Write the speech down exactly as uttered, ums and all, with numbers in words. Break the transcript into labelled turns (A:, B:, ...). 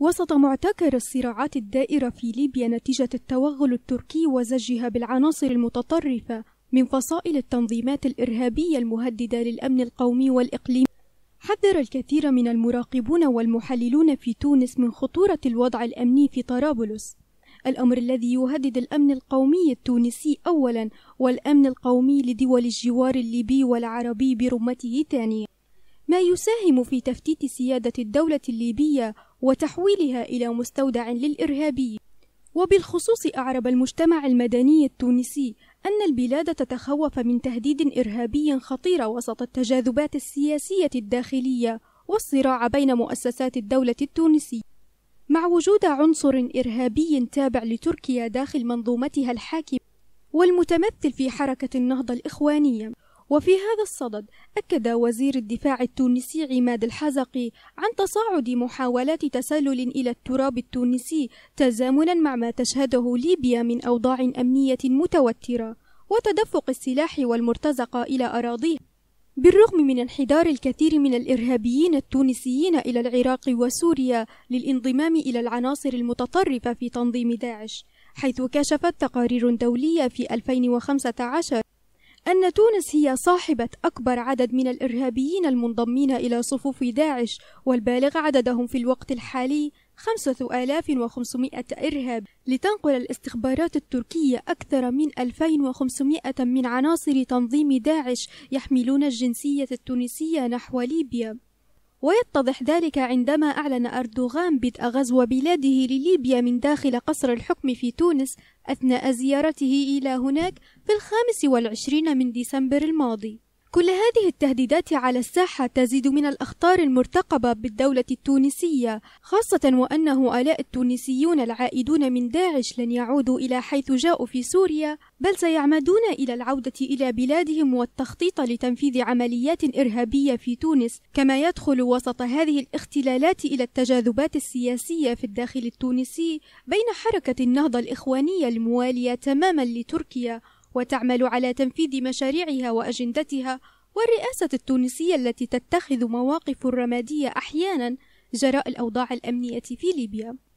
A: وسط معتكر الصراعات الدائرة في ليبيا نتيجة التوغل التركي وزجها بالعناصر المتطرفة من فصائل التنظيمات الإرهابية المهددة للأمن القومي والإقليمي، حذر الكثير من المراقبون والمحللون في تونس من خطورة الوضع الأمني في طرابلس، الأمر الذي يهدد الأمن القومي التونسي أولا والأمن القومي لدول الجوار الليبي والعربي برمته ثانيا، ما يساهم في تفتيت سيادة الدولة الليبية وتحويلها إلى مستودع للإرهابيين. وبالخصوص أعرب المجتمع المدني التونسي أن البلاد تتخوف من تهديد إرهابي خطير وسط التجاذبات السياسية الداخلية والصراع بين مؤسسات الدولة التونسية، مع وجود عنصر إرهابي تابع لتركيا داخل منظومتها الحاكمة والمتمثل في حركة النهضة الإخوانية. وفي هذا الصدد أكد وزير الدفاع التونسي عماد الحزقي عن تصاعد محاولات تسلل إلى التراب التونسي تزامنا مع ما تشهده ليبيا من أوضاع أمنية متوترة وتدفق السلاح والمرتزقة إلى أراضيها، بالرغم من انحدار الكثير من الإرهابيين التونسيين إلى العراق وسوريا للانضمام إلى العناصر المتطرفة في تنظيم داعش، حيث كشفت تقارير دولية في ألفين وخمسة عشر أن تونس هي صاحبة أكبر عدد من الإرهابيين المنضمين إلى صفوف داعش، والبالغ عددهم في الوقت الحالي خمسة آلاف وخمسمائة إرهاب، لتنقل الاستخبارات التركية أكثر من ألفين وخمسمائة من عناصر تنظيم داعش يحملون الجنسية التونسية نحو ليبيا. ويتضح ذلك عندما أعلن أردوغان بدء غزو بلاده لليبيا من داخل قصر الحكم في تونس أثناء زيارته إلى هناك في الخامس والعشرين من ديسمبر الماضي. كل هذه التهديدات على الساحة تزيد من الأخطار المرتقبة بالدولة التونسية، خاصة وأن هؤلاء التونسيون العائدون من داعش لن يعودوا إلى حيث جاءوا في سوريا، بل سيعمدون إلى العودة إلى بلادهم والتخطيط لتنفيذ عمليات إرهابية في تونس، كما يدخل وسط هذه الاختلالات إلى التجاذبات السياسية في الداخل التونسي بين حركة النهضة الإخوانية الموالية تماما لتركيا وتعمل على تنفيذ مشاريعها وأجندتها، والرئاسة التونسية التي تتخذ مواقف رمادية أحيانا جراء الأوضاع الأمنية في ليبيا.